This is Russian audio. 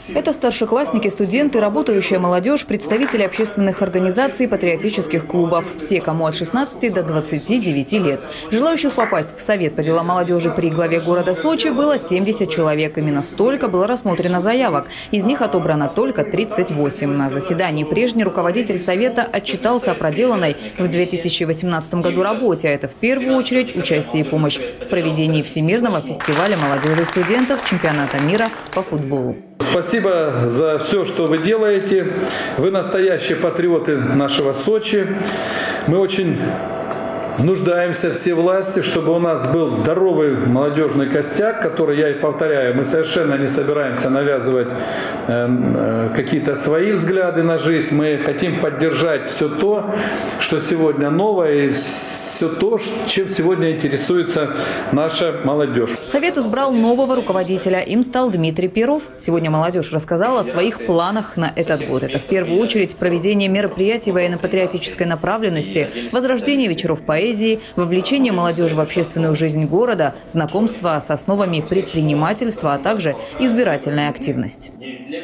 Это старшеклассники, студенты, работающая молодежь, представители общественных организаций, патриотических клубов. Все, кому от 16 до 29 лет. Желающих попасть в Совет по делам молодежи при главе города Сочи было 70 человек. Именно столько было рассмотрено заявок. Из них отобрано только 38. На заседании прежний руководитель Совета отчитался о проделанной в 2018 году работе. А это в первую очередь участие и помощь в проведении Всемирного фестиваля молодежи и студентов чемпионата мира по футболу. Спасибо за все, что вы делаете. Вы настоящие патриоты нашего Сочи. Мы очень нуждаемся, все власти, чтобы у нас был здоровый молодежный костяк, который, я и повторяю, мы совершенно не собираемся навязывать какие-то свои взгляды на жизнь. Мы хотим поддержать все то, что сегодня новое, и все то, чем сегодня интересуется наша молодежь. Совет избрал нового руководителя. Им стал Дмитрий Перов. Сегодня молодежь рассказала о своих планах на этот год. Это в первую очередь проведение мероприятий военно-патриотической направленности, возрождение вечеров поэзии, вовлечение молодежи в общественную жизнь города, знакомство с основами предпринимательства, а также избирательная активность.